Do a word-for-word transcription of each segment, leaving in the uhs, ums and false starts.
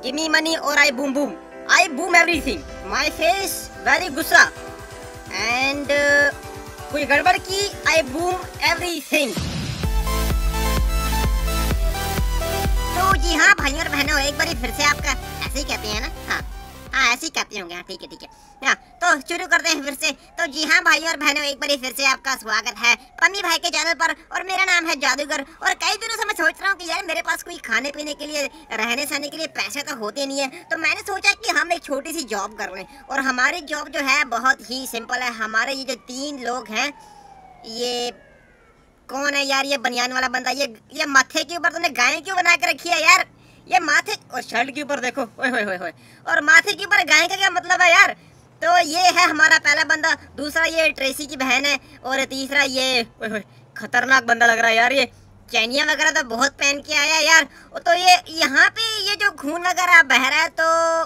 Give me money और I boom boom, I boom everything, my face very गुस्सा and कोई गड़बड़ की, आई बूम एवरीथिंग। तो जी हाँ भाइयों और बहनों, एक बार फिर से आपका ऐसे ही कहते हैं ना, हाँ हाँ ऐसे ही कहते होंगे, हाँ ठीक है ठीक है हाँ। तो शुरू करते हैं फिर से। तो जी हाँ भाइयों और बहनों, एक बार फिर से आपका स्वागत है पम्मी भाई के चैनल पर, और मेरा नाम है जादूगर। और कई दिनों से मैं सोच रहा हूँ कि यार मेरे पास कोई खाने पीने के लिए, रहने सहने के लिए पैसे तो होते नहीं है, तो मैंने सोचा कि हम एक छोटी सी जॉब कर लें। और हमारी जॉब जो है बहुत ही सिंपल है। हमारे ये जो तीन लोग हैं, ये कौन है यार, ये बनियान वाला बंदा, ये ये माथे के ऊपर तुमने गाय क्यों बना के रखी है यार, ये माथे और शर्ट के ऊपर देखो, ओए होए होए होए, और माथे के ऊपर गाय का क्या मतलब है यार। तो ये है हमारा पहला बंदा, दूसरा ये ट्रेसी की बहन है, और तीसरा ये ओए होए खतरनाक बंदा लग रहा है यार, ये चैनिया वगैरह तो बहुत पहन के आया है यार। तो ये यहाँ पे ये जो खून वगैरह बह रहा है, तो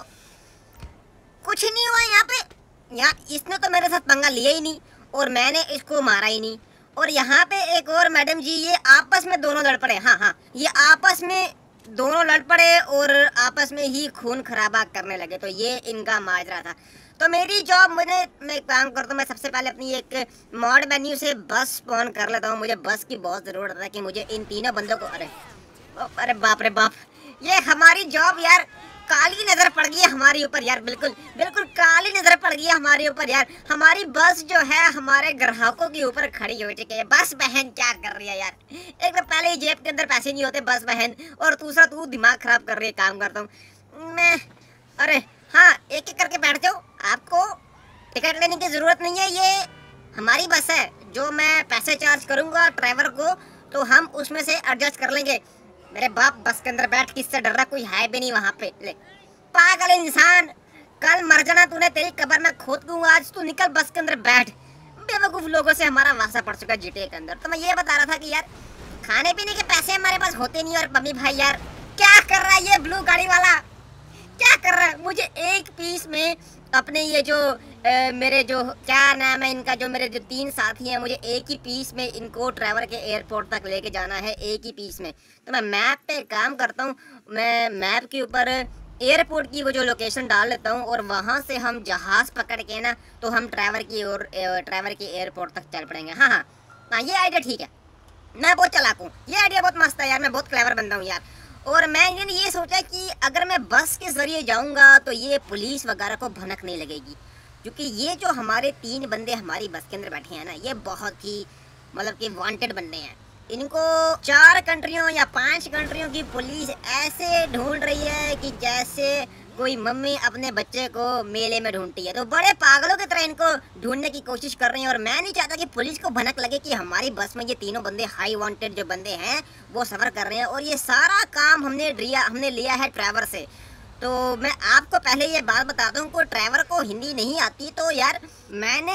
कुछ नहीं हुआ यहाँ पे, यहाँ इसने तो मेरे साथ पंगा लिया ही नहीं और मैंने इसको मारा ही नहीं। और यहाँ पे एक और मैडम जी, ये आपस में दोनों लड़ पड़े, हाँ हाँ ये आपस में दोनों लड़ पड़े और आपस में ही खून खराबा करने लगे। तो ये इनका माजरा था। तो मेरी जॉब, मुझे मैं काम करता हूँ, मैं सबसे पहले अपनी एक मॉड मेन्यू से बस स्पॉन कर लेता हूँ। मुझे बस की बहुत ज़रूरत है कि मुझे इन तीनों बंदों को, अरे अरे बाप रे बाप, ये हमारी जॉब यार काली नजर पड़ गई है हमारे ऊपर यार, बिल्कुल बिल्कुल काली नजर पड़ गई है हमारे ऊपर यार। हमारी बस जो है हमारे ग्राहकों के ऊपर खड़ी हो चुकी है। बस बहन क्या कर रही है यार, एक तो पहले ही जेब के अंदर पैसे नहीं होते बस बहन, और दूसरा तू दिमाग खराब कर रही है। काम करता हूँ मैं, अरे हाँ एक एक करके बैठ जाओ, आपको टिकट लेने की जरूरत नहीं है, ये हमारी बस है। जो मैं पैसे चार्ज करूंगा ड्राइवर को, तो हम उसमें से एडजस्ट कर लेंगे। मेरे बाप बस के अंदर बैठ, किससे डर रहा, कोई है भी नहीं वहाँ पे। ले पागल इंसान, कल मर जाना तूने, तेरी कब्र में खोद दूंगा आज, तू निकल बस के अंदर बैठ। बेवकूफ लोगों से हमारा वास्ता पड़ चुका है जीटीए के अंदर। तो मैं ये बता रहा था कि यार खाने पीने के पैसे हमारे पास होते नहीं। और मम्मी भाई यार क्या कर रहा है ये ब्लू गाड़ी वाला, क्या कर रहा है। मुझे एक पीस में अपने ये जो ए, मेरे जो क्या नाम है इनका, जो मेरे जो तीन साथी हैं, मुझे एक ही पीस में इनको ट्रैवल के एयरपोर्ट तक लेके जाना है, एक ही पीस में। तो मैं मैप पे काम करता हूँ, मैं मैप के ऊपर एयरपोर्ट की वो जो लोकेशन डाल लेता हूँ, और वहाँ से हम जहाज़ पकड़ के ना, तो हम ट्रैवल की और ट्रैवल के एयरपोर्ट तक चल पड़ेंगे। हाँ हाँ हाँ ये आइडिया ठीक है, मैं बहुत चालाक हूँ, ये आइडिया बहुत मस्त है यार, मैं बहुत क्लेवर बंदा हूँ यार। और मैंने ये सोचा कि अगर मैं बस के ज़रिए जाऊंगा तो ये पुलिस वगैरह को भनक नहीं लगेगी, क्योंकि ये जो हमारे तीन बंदे हमारी बस के अंदर बैठे हैं ना, ये बहुत ही मतलब कि वांटेड बंदे हैं। इनको चार कंट्रियों या पांच कंट्रियों की पुलिस ऐसे ढूंढ रही है कि जैसे कोई मम्मी अपने बच्चे को मेले में ढूंढती है। तो बड़े पागलों की तरह इनको ढूंढने की कोशिश कर रही हैं। और मैं नहीं चाहता कि पुलिस को भनक लगे कि हमारी बस में ये तीनों बंदे हाई वांटेड जो बंदे हैं वो सफ़र कर रहे हैं। और ये सारा काम हमने लिया हमने लिया है ड्राइवर से। तो मैं आपको पहले ये बात बताता हूँ, को ड्राइवर को हिंदी नहीं आती, तो यार मैंने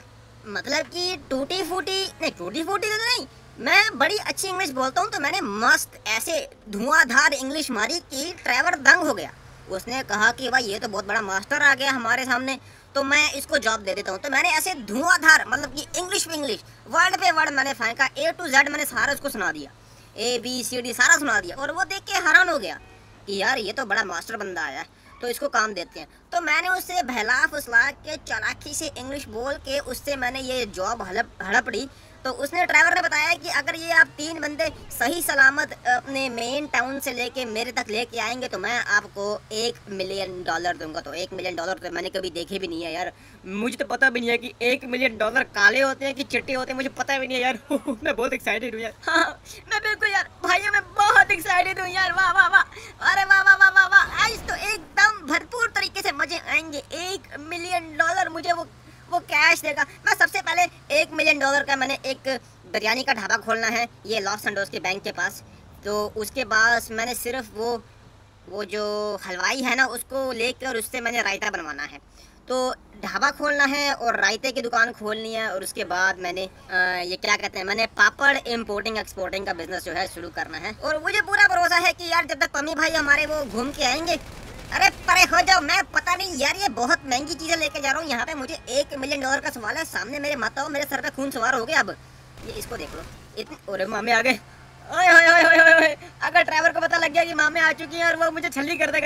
मतलब कि टूटी फूटी नहीं, टूटी फूटी तो नहीं, मैं बड़ी अच्छी इंग्लिश बोलता हूँ। तो मैंने मस्त ऐसे धुआंधार इंग्लिश मारी कि ड्राइवर दंग हो गया। उसने कहा कि भाई ये तो बहुत बड़ा मास्टर आ गया हमारे सामने, तो मैं इसको जॉब दे देता हूँ। तो मैंने ऐसे धुआंधार मतलब कि इंग्लिश पे इंग्लिश, वर्ड पे वर्ड मैंने फेंका, ए टू जेड मैंने सारा उसको सुना दिया, ए बी सी डी सारा सुना दिया। और वो देख के हैरान हो गया कि यार ये तो बड़ा मास्टर बंदा आया है, तो इसको काम देते हैं। तो मैंने उससे बहला फुसला के चालाकी से इंग्लिश बोल के उससे मैंने ये जॉब हड़प हड़पड़ी। तो उसने ड्राइवर ने बताया कि अगर ये आप तीन बंदे सही सलामत अपने मेन टाउन से लेके मेरे तक लेके आएंगे तो मैं आपको एक मिलियन डॉलर दूंगा। तो एक मिलियन डॉलर तो मैंने कभी देखे भी नहीं है यार, मुझे तो पता भी नहीं है कि एक मिलियन डॉलर काले होते हैं कि चिट्टे होते हैं, मुझे पता भी नहीं है यार। मैं बहुत एक्साइटेड हूँ यार, हाँ मैं बिल्कुल यार भाइयों मैं बहुत एक्साइटेड हूँ यार, वाह वाह वाह, अरे वाह वाह वाह वाह वाह, आज तो एकदम भरपूर तरीके से मजे आएंगे। एक मिलियन डॉलर मुझे वो वो कैश देगा। मैं सबसे पहले एक मिलियन डॉलर का मैंने एक बिरयानी का ढाबा खोलना है, ये लॉस एंडोस के बैंक के पास। तो उसके बाद मैंने सिर्फ वो वो जो हलवाई है ना उसको लेकर और उससे मैंने रायता बनवाना है। तो ढाबा खोलना है और रायते की दुकान खोलनी है। और उसके बाद मैंने आ, ये क्या कहते हैं, मैंने पापड़ इम्पोर्टिंग एक्सपोर्टिंग का बिजनेस जो है शुरू करना है। और मुझे पूरा भरोसा है कि यार जब तक पम्मी भाई हमारे वो घूम के आएंगे, अरे परे हो जाओ, मैं पता नहीं यार ये बहुत महंगी चीजें लेके जा रहा हूँ यहाँ पे। मुझे एक मिलियन डॉलर का सवाल है, सामने मेरे माता हो, मेरे सर पे खून सवार हो गया। अब ये इसको देख लो, इतने अरे मामे आ गए, ओए ओए ओए ओए ओए, अगर ड्राइवर को पता लग गया कि मामे आ चुकी हैं और वो मुझे छल्ली कर देगा यार।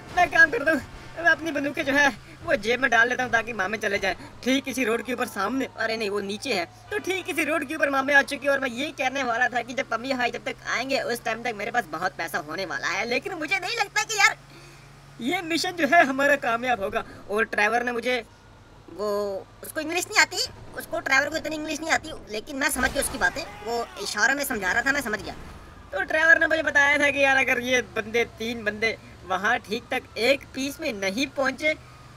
मैं काम करता हूँ, मैं अपनी बंदूकें जो है वो जेब में डाल लेता हूँ ताकि मामे चले जाए। ठीक किसी रोड के ऊपर सामने, अरे नहीं वो नीचे है, तो ठीक किसी रोड के ऊपर मामे आ चुके हैं। और मैं ये कहने वाला था कि जब मम्मी भाई जब तक आएंगे उस टाइम तक मेरे पास बहुत पैसा होने वाला है, लेकिन मुझे नहीं लगता कि यार ये मिशन जो है हमारा कामयाब होगा। और ड्राइवर ने मुझे, वो उसको इंग्लिश नहीं आती, उसको ड्राइवर को इतनी इंग्लिश नहीं आती, लेकिन मैं समझ गया उसकी बातें, वो इशारों में समझा रहा था, मैं समझ गया। तो ड्राइवर ने मुझे बताया था कि यार अगर ये बंदे तीन बंदे वहाँ ठीक तक एक पीस में नहीं पहुँचे,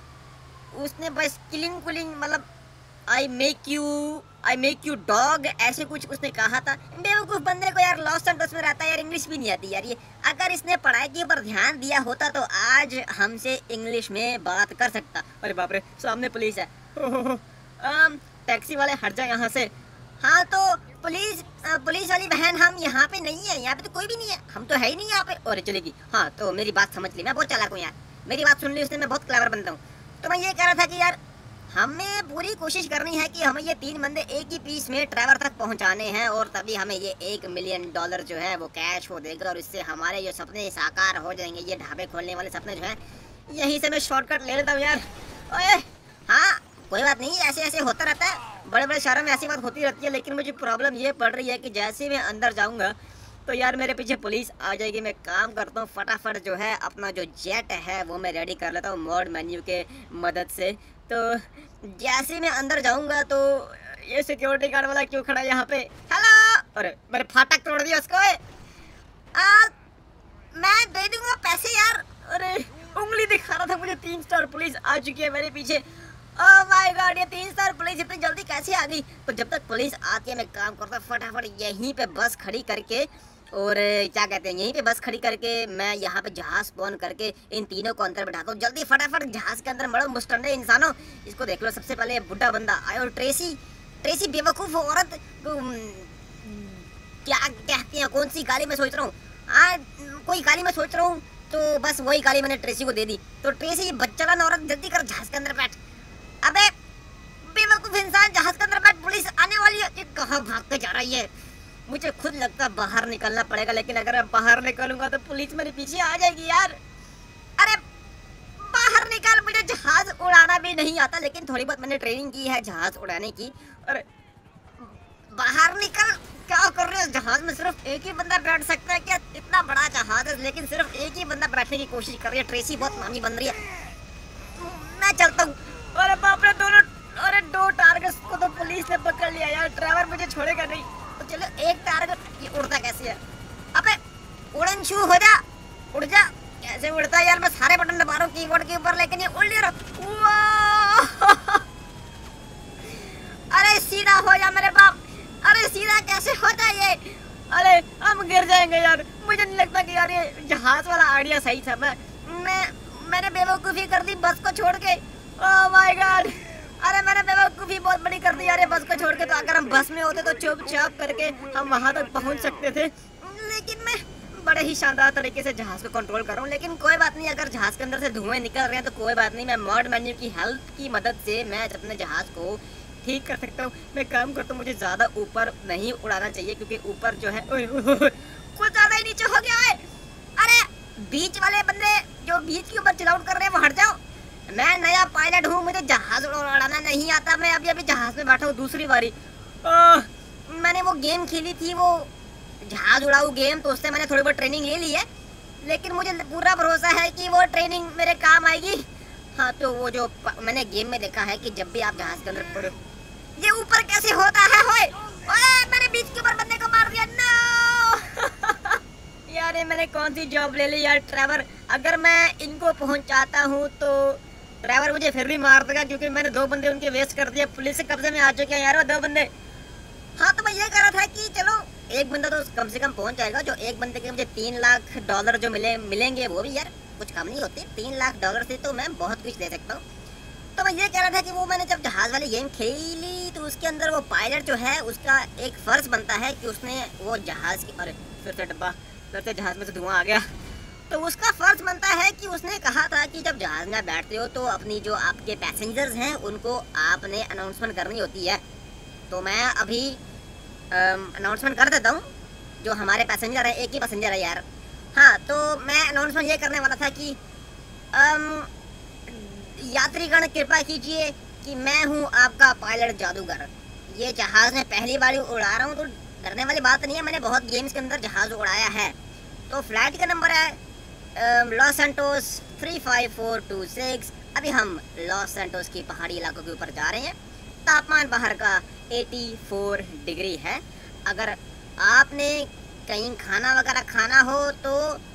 उसने बस किलिंग कुलिंग मतलब I make you I make you dog ऐसे कुछ उसने कहा था। बेवकूफ़ बंदे को यार लॉस एंजल्स में रहता है यार, इंग्लिश भी नहीं आती यार ये। अगर इसने पढ़ाई के ऊपर ध्यान दिया होता तो आज हमसे इंग्लिश में बात कर सकता। अरे बाप रे, सामने पुलिस है। आम, टैक्सी वाले हट जाए यहाँ से। हाँ तो पुलिस पुलिस वाली बहन, हम यहाँ पे नहीं है, यहाँ पे तो कोई भी नहीं है, हम तो है ही नहीं यहाँ पे। और चलेगी। हाँ तो मेरी बात समझ ली, मैं बहुत चालाक हूँ यार, मेरी बात सुन ली उसने, मैं बहुत क्लेवर बनता हूँ। तो मैं ये कह रहा था कि यार हमें पूरी कोशिश करनी है कि हमें ये तीन बंदे एक ही पीस में ड्राइवर तक पहुंचाने हैं, और तभी हमें ये एक मिलियन डॉलर जो है वो कैश हो देगा, और इससे हमारे जो सपने साकार हो जाएंगे, ये ढाबे खोलने वाले सपने जो हैं। यहीं से मैं शॉर्टकट ले लेता हूँ यार। ओए हाँ कोई बात नहीं, ऐसे ऐसे होता रहता है, बड़े बड़े शहरों में ऐसी बात होती रहती है। लेकिन मुझे प्रॉब्लम ये पड़ रही है कि जैसे मैं अंदर जाऊँगा तो यार मेरे पीछे पुलिस आ जाएगी। मैं काम करता हूँ फटाफट जो है अपना जो जेट है वो मैं रेडी कर लेता हूँ मोड मेन्यू के मदद से। तो जैसे मैं अंदर जाऊंगा तो ये सिक्योरिटी गार्ड वाला क्यों खड़ा है यहाँ पे? हेलो! अरे मेरे फाटक तोड़ दिया उसको। आ, मैं दे दूंगा पैसे यार। अरे उंगली दिखा रहा था मुझे, तीन स्टार पुलिस आ चुकी है मेरे पीछे। ओह माय गॉड, ये तीन स्टार पुलिस इतनी जल्दी कैसे आ गई? तो जब तक पुलिस आती है मैं काम करता फटाफट यहीं पे बस खड़ी करके, और क्या कहते हैं यहीं पे बस खड़ी करके मैं यहाँ पे जहाज स्पॉन करके इन तीनों को अंदर बैठाता हूँ। जल्दी फटाफट जहाज के अंदर मरो मुस्टंडे इंसानों। इसको देख लो, सबसे पहले बुढ़ा बंदा आया, और ट्रेसी ट्रेसी बेवकूफ़ औरत, क्या कहते हैं कौन सी गाली मैं सोच रहा हूँ, हाँ कोई गाली मैं सोच रहा हूँ, तो बस वही गाली मैंने ट्रेसी को दे दी। तो ट्रेसी बच्चलन औरत जल्दी कर जहाज के अंदर बैठ। अबे बेवकूफ़ इंसान, जहाज के अंदर बैठ, पुलिस आने वाली है। ये कहाँ भाग के जा रही है? मुझे खुद लगता है बाहर निकलना पड़ेगा, लेकिन अगर मैं बाहर निकलूंगा तो पुलिस मेरे पीछे आ जाएगी यार। अरे बाहर निकल, मुझे जहाज उड़ाना भी नहीं आता, लेकिन थोड़ी बहुत मैंने ट्रेनिंग की है जहाज उड़ाने की। अरे बाहर निकल, क्या कर रहे हो? जहाज में सिर्फ एक ही बंदा बैठ सकता है क्या? इतना बड़ा जहाज है लेकिन सिर्फ एक ही बंदा बैठने की कोशिश कर रही है। ट्रेसी बहुत मामी बन रही है, मैं चलता हूँ। अरे बाप रे, दोनों अरे दो टारगेट्स को तो पुलिस ने पकड़ लिया यार, ड्राइवर मुझे छोड़ेगा नहीं। तो चलो एक टारगेट, ये उड़ता कैसे है? अबे उड़न छू हो जा, उड़ जा। कैसे उड़ता है यार? मैं सारे बटन दबा रहा हूँ कीबोर्ड के ऊपर, लेकिन ये उड़ नहीं रहा। अरे सीधा हो जा मेरे बाप। अरे सीधा कैसे होता है ये? अरे हम गिर जाएंगे यार। मुझे नहीं लगता कि यार ये जहाज वाला आइडिया सही था। मैं मैं मैंने बेवकूफ़ी कर दी बस को छोड़ के। ओह माय गॉड, अरे मैंने बेवकूफ़ी बहुत बड़ी कर दी यार बस को छोड़ के। तो अगर हम बस में होते तो चुपचाप करके हम वहाँ तक पहुँच सकते थे, लेकिन मैं बड़े ही शानदार तरीके से जहाज़ को कंट्रोल कर रहा हूँ। लेकिन कोई बात नहीं, अगर जहाज़ के अंदर से धुएं निकल रहे हैं तो कोई बात नहीं, मैं मॉड मेन्यू की हेल्प की मदद से मैं अपने जहाज़ को ठीक कर सकता हूँ। मैं काम करता हूँ, मुझे ज़्यादा ऊपर नहीं उड़ाना चाहिए क्योंकि ऊपर जो है कुछ ज़्यादा ही नीचे हो गया है। अरे बीच वाले बंदे जो बीच के ऊपर चिलआउट कर रहे हैं वो हट जाओ। मैं नया पायलट हूँ, मुझे जहाज उड़ाना नहीं आता। मैं अभी अभी जहाज में बैठा हूँ दूसरी बारी। आ, मैंने वो गेम खेली थी, वो जहाज उड़ाऊ गेम, तो उससे मैंने थोड़ी बहुत ट्रेनिंग ले ली है, लेकिन मुझे पूरा भरोसा है कि वो ट्रेनिंग मेरे काम आएगी। हाँ तो वो जो मैंने गेम में देखा है कि जब भी आप जहाज के अंदर पड़ो, ये ऊपर कैसे होता है? होए ओए, मैंने बीच के ऊपर बंदे को मार दिया। नो यार ये मैंने कौन सी जॉब ले ली यार ड्राइवर। अगर मैं इनको पहुंचाता हूँ तो ड्राइवर मुझे फिर भी मार देगा, क्योंकि मैंने दो बंदे उनके वेस्ट कर दिए। पुलिस के कब्जे में आ चुके हैं यार वो दो बंदे। हाँ तो मैं ये कह रहा था कि चलो एक बंदा तो कम से कम पहुंच जाएगा। जो एक बंदे के मुझे तीन लाख डॉलर जो मिले मिलेंगे वो भी यार कुछ कम नहीं होते। तीन लाख डॉलर से तो मैं बहुत कुछ ले सकता हूँ। तो मैं ये कह रहा था कि वो मैंने जब जहाज़ वाली गेम खेली तो उसके अंदर वो पायलट जो है उसका एक फ़र्ज बनता है कि उसने वो जहाज़ की, अरे फिर से डब्बा, फिर से जहाज़ में से धुआं आ गया। तो उसका फ़र्ज बनता है कि उसने कहा था कि जब जहाज़ में बैठते हो तो अपनी जो आपके पैसेंजर्स हैं उनको आपने अनाउंसमेंट करनी होती है। तो मैं अभी अनाउंसमेंट कर देता हूँ। जो हमारे पैसेंजर है, एक ही पैसेंजर है यार। हाँ तो मैं अनाउंसमेंट ये करने वाला था कि अम, यात्रीगण कृपा कीजिए कि मैं हूँ आपका पायलट जादूगर। ये जहाज में पहली बार उड़ा रहा हूँ तो डरने वाली बात नहीं है, मैंने बहुत गेम्स के अंदर जहाज उड़ाया है। तो फ्लाइट का नंबर है Los Santos three five four two six. अभी हम लॉस सैंटोस की पहाड़ी इलाकों के ऊपर जा रहे हैं। तापमान बाहर का चौरासी डिग्री है। अगर आपने कहीं खाना वगैरह खाना हो तो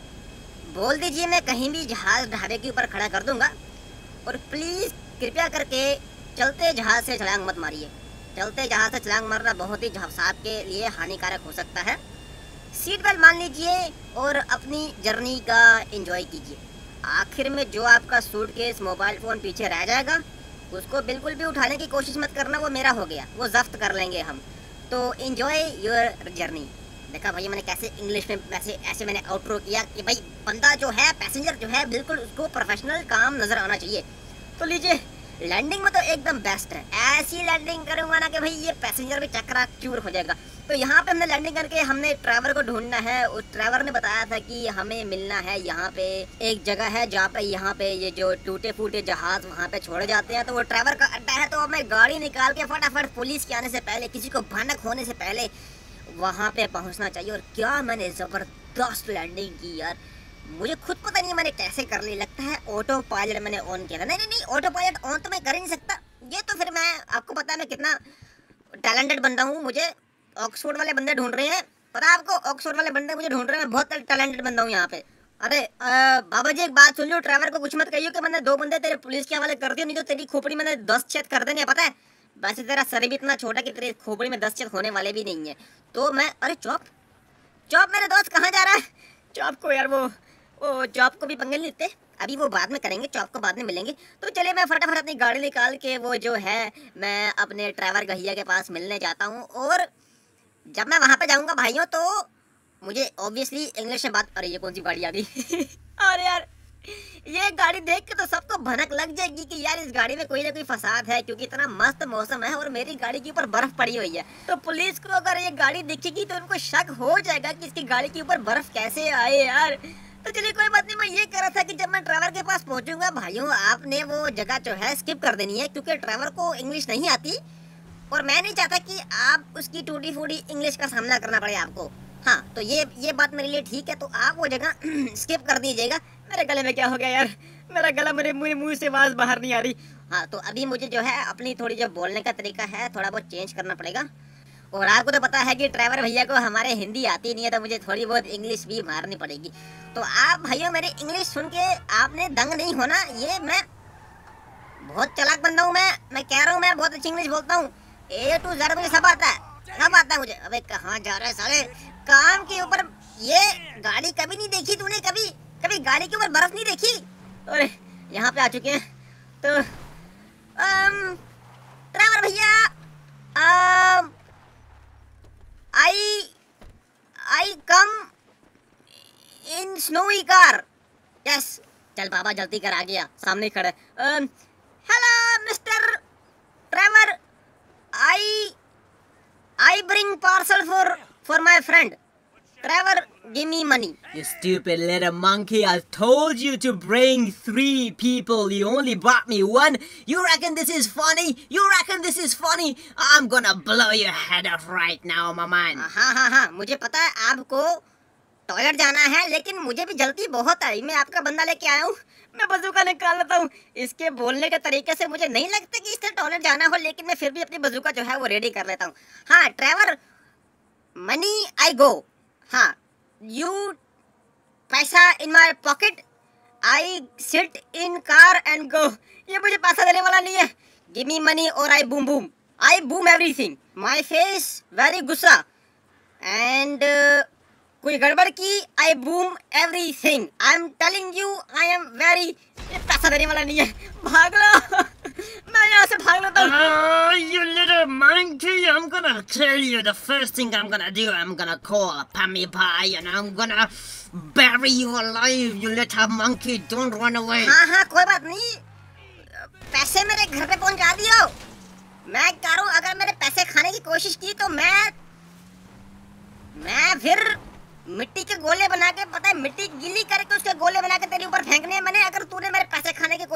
बोल दीजिए, मैं कहीं भी जहाज ढाबे के ऊपर खड़ा कर दूंगा। और प्लीज़ कृपया करके चलते जहाज से छलांग मत मारिए। चलते जहाज से छलांग मारना बहुत ही जहाज के लिए हानिकारक हो सकता है। सीट बेल्ट मान लीजिए और अपनी जर्नी का एंजॉय कीजिए। आखिर में जो आपका सूटकेस मोबाइल फ़ोन पीछे रह जाएगा उसको बिल्कुल भी उठाने की कोशिश मत करना, वो मेरा हो गया, वो जब्त कर लेंगे हम। तो एंजॉय योर जर्नी। देखा भाई मैंने कैसे इंग्लिश में वैसे ऐसे मैंने आउटरो किया कि भाई बंदा जो है, पैसेंजर जो है, बिल्कुल उसको प्रोफेशनल काम नज़र आना चाहिए। तो लीजिए, लैंडिंग में तो एकदम बेस्ट है। ऐसी लैंडिंग करूंगा ना कि भाई ये पैसेंजर भी चक्रा चूर हो जाएगा। तो यहाँ पे हमने लैंडिंग करके हमने ड्राइवर को ढूंढना है। उस ड्राइवर ने बताया था कि हमें मिलना है यहाँ पे एक जगह है जहाँ पे यहाँ पे ये जो टूटे फूटे जहाज वहाँ पे छोड़े जाते हैं। तो वो ड्राइवर का अड्डा है। तो हमें गाड़ी निकाल के फटाफट पुलिस के आने से पहले, किसी को भनक होने से पहले वहाँ पे पहुँचना चाहिए। और क्या मैंने ज़बरदस्त लैंडिंग की यार, मुझे खुद पता नहीं मैंने कैसे कर ली। लगता है ऑटो पायलट मैंने ऑन किया था। नहीं नहीं नहीं ऑटो पायलट ऑन तो मैं कर ही नहीं सकता। ये तो फिर मैं, आपको पता है मैं कितना टैलेंटेड बंदा हूँ। मुझे ऑक्सफोर्ड वाले बंदे ढूंढ रहे हैं, पता है आपको, ऑक्सफोर्ड वाले बंदे मुझे ढूंढ रहे हैं। मैं बहुत टैलेंटेड बंदा हूँ यहाँ पे। अरे आ, बाबा जी एक बात सुन लो, ड्राइवर को कुछ मत कहियो कि मैंने दो बंदे तेरे पुलिस के हवाले कर दिए, नहीं तो तेरी खोपड़ी मैंने दस छेद कर देने, पता है। वैसे तेरा सर भी इतना छोटा कि तेरी खोपड़ी में दस छेद होने वाले भी नहीं है। तो मैं, अरे चौप चौप मेरे दोस्त कहाँ जा रहा है? चौप को यार, वो ओ चौप को भी पंगे नहीं लेते, अभी वो बाद में करेंगे, चौप को बाद में मिलेंगे। तो चलिए मैं फटाफट अपनी गाड़ी निकाल के वो जो है मैं अपने ड्राइवर भैया के पास मिलने जाता हूँ। और जब मैं वहाँ पे जाऊँगा भाइयों तो मुझे ऑब्वियसली इंग्लिश में बात, अरे ये कौन सी गाड़ी आ गई? अरे यार ये गाड़ी देख के तो सबको भनक लग जाएगी कि यार इस गाड़ी में कोई ना कोई फसाद है, क्योंकि इतना मस्त मौसम है और मेरी गाड़ी के ऊपर बर्फ पड़ी हुई है। तो पुलिस को अगर ये गाड़ी दिखेगी तो उनको शक हो जाएगा कि इसकी गाड़ी के ऊपर बर्फ कैसे आए यार। तो चलिए कोई बात नहीं, मैं ये कह रहा था कि जब मैं ड्राइवर के पास पहुंचूंगा भाइयों, आपने वो जगह जो है स्किप कर देनी है, क्योंकि ड्राइवर को इंग्लिश नहीं आती और मैं नहीं चाहता कि आप उसकी टूटी फूटी इंग्लिश का सामना करना पड़े आपको। हाँ तो ये ये बात मेरे लिए ठीक है, तो आप वो जगह स्किप कर दीजिएगा। मेरे गले में क्या हो गया यार? मेरा गला, मेरे मुंह मुंह से आवाज बाहर नहीं आ रही। हाँ तो अभी मुझे जो है अपनी थोड़ी जो बोलने का तरीका है थोड़ा बहुत चेंज करना पड़ेगा। और आपको तो पता है कि ड्राइवर भैया को हमारे हिंदी आती नहीं है, तो मुझे थोड़ी बहुत इंग्लिश भी मारनी पड़ेगी। तो आप भाइयों मेरी इंग्लिश सुन के आपने दंग नहीं होना। ये मैं बहुत चालाक बंदा हूँ, मैं मैं कह रहा हूँ मैं बहुत अच्छी इंग्लिश बोलता हूँ। ए टू जेड मुझे सब आता है, सब आता है मुझे। अबे कहाँ जा रहे साले, काम के ऊपर। ये गाड़ी कभी नहीं देखी तूने? कभी कभी गाड़ी के ऊपर बर्फ नहीं देखी? अरे यहाँ पे आ चुके हैं। तो ड्राइवर भैया, um, I I come in snowy car. Yes. चल बाबा जल्दी कर, आ गया, सामने खड़ा है। Hello mister driver, I I bring parcel for for my friend. Driver, give me money. You stupid little monkey, I told you to bring three people. You only brought me one. You reckon this is funny? You reckon this is funny? I'm gonna blow your head off right now, my man. हाँ हाँ हाँ मुझे पता है आपको toilet जाना है, लेकिन मुझे भी जल्दी बहुत है। मैं आपका बंदा लेके आया हूँ। मैं बंदूका निकाल लेता हूँ। इसके बोलने के तरीके से मुझे नहीं लगता कि इससे टॉयलेट जाना हो, लेकिन मैं फिर भी अपनी बंदूका जो है वो रेडी कर लेता हूँ। हाँ ड्राइवर, मनी आई गो। हाँ, यू पैसा in my pocket, I sit in car and go. ये मुझे पैसा देने वाला नहीं है। गिव मी मनी और I boom boom, I boom everything. My face very गुस्सा एंड कोई गड़बड़ की, I boom everything. I am telling you I am very. ये पैसा देने वाला नहीं है, भाग लो। मैं यहाँ से भाग लेता हूँ। Oh, you little monkey! I'm gonna kill you. The first thing I'm gonna do, I'm gonna call a pumpkin pie and I'm gonna bury you alive. You little monkey, don't run away. हाँ हाँ कोई बात नहीं, पैसे मेरे घर पे पहुँचा दियो। मैं कह रहा हूँ अगर मेरे पैसे खाने की कोशिश की तो मैं मैं फिर मिट्टी के गोले बना के, पता है मिट्टी गीली करके उसके गोले बना के तेरे ऊपर फेंकने हैं मैंने, अगर तूने मेरे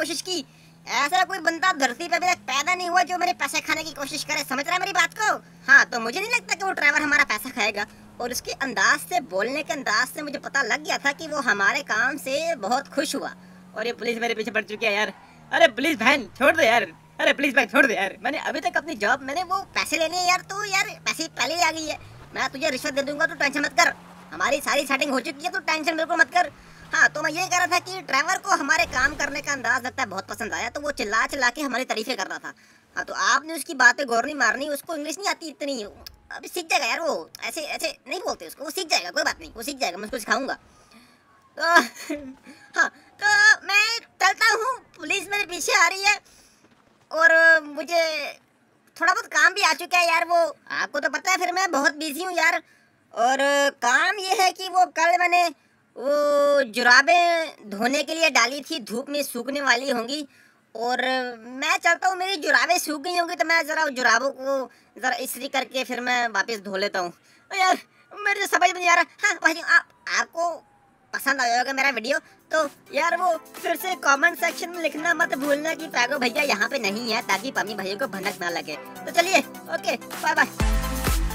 कोशिश की। ऐसा कोई बंदा धरती पे अभी तक पैदा नहीं हुआ जो मेरे पैसे खाने की कोशिश करे, समझ रहा है मेरी बात को? हाँ, तो मुझे नहीं लगता कि वो ड्राइवर हमारा पैसा खाएगा। और उसके अंदाज से, बोलने के अंदाज से मुझे पता लग गया था कि वो हमारे काम से बहुत खुश हुआ। और ये पुलिस मेरे पीछे पड़ चुकी है यार। अरे पुलिस बहन छोड़ दे यार, अरे पुलिस बहन छोड़ दे यार। मैंने अभी तक अपनी जॉब, मैंने वो पैसे लेने हैं यार, तू यार पैसे पहले ही आ गई है। मैं तुझे रिश्वत दे दूंगा, तू टेंशन मत कर। हमारी सारी सेटिंग हो चुकी है, तू टेंशन बिल्कुल मत कर। हाँ, तो मैं ये कह रहा था कि ड्राइवर को हमारे काम करने का अंदाज लगता है बहुत पसंद आया, तो वो चिल्ला चिल्ला के हमारी तारीफें कर रहा था। हाँ, तो आपने उसकी बातें गौर नहीं मारनी, उसको इंग्लिश नहीं आती इतनी, अभी सीख जाएगा यार। वो ऐसे ऐसे नहीं बोलते उसको, वो सीख जाएगा, कोई बात नहीं, वो सीख जाएगा, मैं उसको सिखाऊंगा। तो हाँ, तो मैं चलता हूँ, पुलिस मेरे पीछे आ रही है और मुझे थोड़ा बहुत काम भी आ चुका है यार। वो आपको तो पता है फिर मैं बहुत बिजी हूँ यार। और काम ये है कि वो कल मैंने वो जुराबें धोने के लिए डाली थी, धूप में सूखने वाली होंगी, और मैं चाहता हूँ मेरी जुराबें सूख गई होंगी, तो मैं ज़रा जुराबों को ज़रा इस्त्री करके फिर मैं वापस धो लेता हूँ। यार मेरे समझ में नहीं आ रहा। हाँ भाई, आप आपको पसंद आया होगा मेरा वीडियो, तो यार वो फिर से कमेंट सेक्शन में लिखना मत भूलना कि पैगो भैया यहाँ पे नहीं है, ताकि पम्मी भैया को भनक ना लगे। तो चलिए, ओके, बाय बाय।